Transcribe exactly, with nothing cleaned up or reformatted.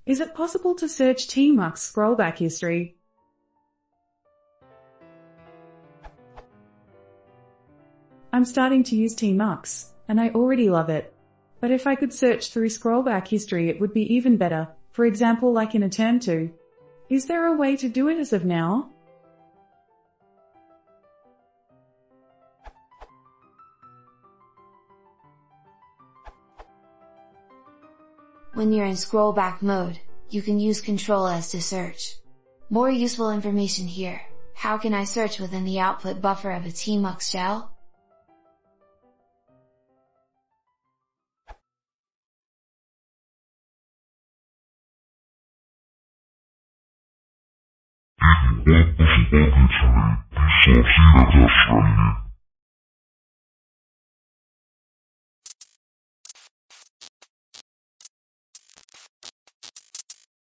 Is it possible to search tmux scrollback history? I'm starting to use tmux, and I already love it. But if I could search through scrollback history it would be even better, for example like in a term two. Is there a way to do it as of now? When you're in scrollback mode, you can use control S to search. More useful information here. How can I search within the output buffer of a tmux shell? If you want to support the channel, please subscribe to us